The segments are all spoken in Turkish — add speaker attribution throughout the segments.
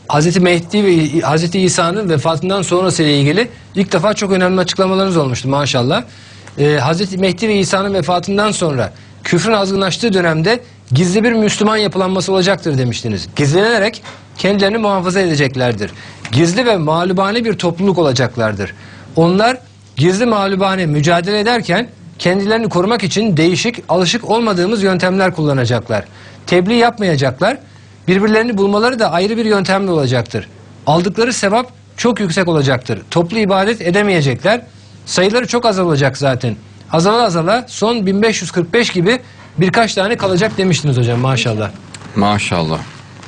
Speaker 1: Hazreti Mehdi ve Hazreti İsa'nın vefatından sonrası ile ilgili ilk defa çok önemli açıklamalarınız olmuştu maşallah. Hazreti Mehdi ve İsa'nın vefatından sonra küfrün azgınlaştığı dönemde gizli bir Müslüman yapılanması olacaktır demiştiniz. Gizlenerek kendilerini muhafaza edeceklerdir. Gizli ve mağlubane bir topluluk olacaklardır. Onlar gizli mağlubane mücadele ederken kendilerini korumak için değişik, alışık olmadığımız yöntemler kullanacaklar. Tebliğ yapmayacaklar. Birbirlerini bulmaları da ayrı bir yöntemle olacaktır. Aldıkları sevap çok yüksek olacaktır. Toplu ibadet edemeyecekler. Sayıları çok azalacak zaten. Azala azala son 1545 gibi birkaç tane kalacak demiştiniz hocam maşallah.
Speaker 2: Maşallah.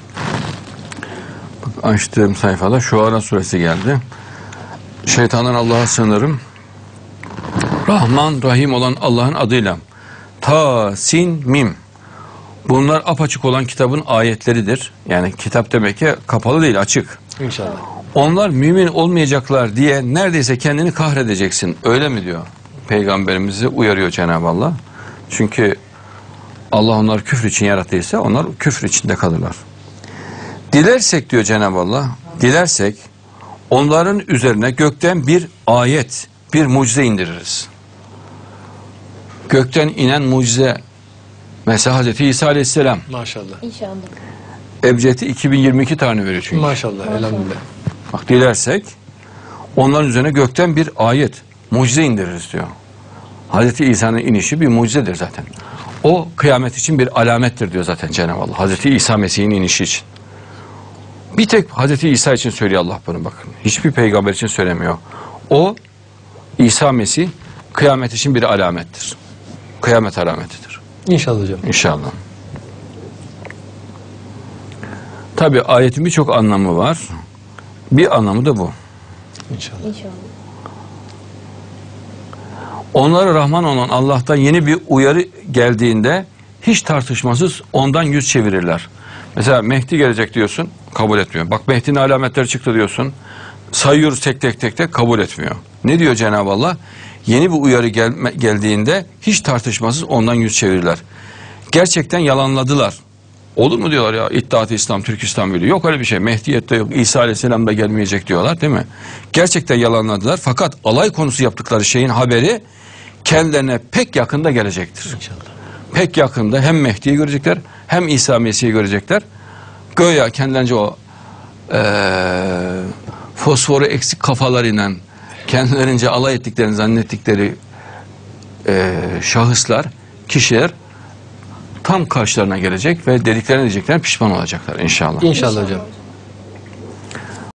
Speaker 2: Bak, açtığım sayfada Şuara suresi geldi. Şeytandan Allah'a sığınırım. Rahman, Rahim olan Allah'ın adıyla. Ta, sin, mim. Bunlar apaçık olan kitabın ayetleridir. Yani kitap demek ki kapalı değil, açık.
Speaker 1: İnşallah.
Speaker 2: Onlar mümin olmayacaklar diye neredeyse kendini kahredeceksin. Öyle mi diyor? Peygamberimizi uyarıyor Cenab-ı Allah. Çünkü Allah onları küfür için yarattıysa onlar küfür içinde kalırlar. Dilersek diyor Cenab-ı Allah, dilersek onların üzerine gökten bir ayet, bir mucize indiririz. Gökten inen mucize, mesela Hazreti İsa Aleyhisselam.
Speaker 1: Maşallah.
Speaker 3: İnşallah.
Speaker 2: Ebced'i 2022 tane veriyor çünkü.
Speaker 1: Maşallah. Elhamdülillah.
Speaker 2: Bak dilersek onların üzerine gökten bir ayet, mucize indiririz diyor. Hazreti İsa'nın inişi bir mucizedir zaten. O kıyamet için bir alamettir diyor zaten Cenab-ı Allah. Hazreti İsa Mesih'in inişi için. Bir tek Hazreti İsa için söylüyor Allah bunu bakın. Hiçbir peygamber için söylemiyor. O İsa Mesih kıyamet için bir alamettir. Kıyamet alametidir.
Speaker 1: İnşallah hocam.
Speaker 2: İnşallah. Tabi ayetin birçok anlamı var. Bir anlamı da bu.
Speaker 1: İnşallah.
Speaker 3: İnşallah.
Speaker 2: Onlara Rahman olan Allah'tan yeni bir uyarı geldiğinde hiç tartışmasız ondan yüz çevirirler. Mesela Mehdi gelecek diyorsun, kabul etmiyor. Bak Mehdi'nin alametleri çıktı diyorsun, sayıyoruz tek tek kabul etmiyor. Ne diyor Cenab-ı Allah? Yeni bir uyarı geldiğinde hiç tartışmasız ondan yüz çevirirler. Gerçekten yalanladılar. Olur mu diyorlar ya, İttihat-ı İslam, Türk İslam Birliği. Yok öyle bir şey. Mehdiyet de yok. İsa Aleyhisselam da gelmeyecek diyorlar değil mi? Gerçekten yalanladılar. Fakat alay konusu yaptıkları şeyin haberi kendilerine pek yakında gelecektir.
Speaker 1: İnşallah.
Speaker 2: Pek yakında hem Mehdi'yi görecekler hem İsa Mesih'i görecekler. Göya kendilerince o fosforu eksik kafalarıyla kendilerince alay ettiklerini zannettikleri şahıslar, kişiler tam karşılarına gelecek ve dediklerini diyecekler, pişman olacaklar inşallah.
Speaker 1: İnşallah hocam.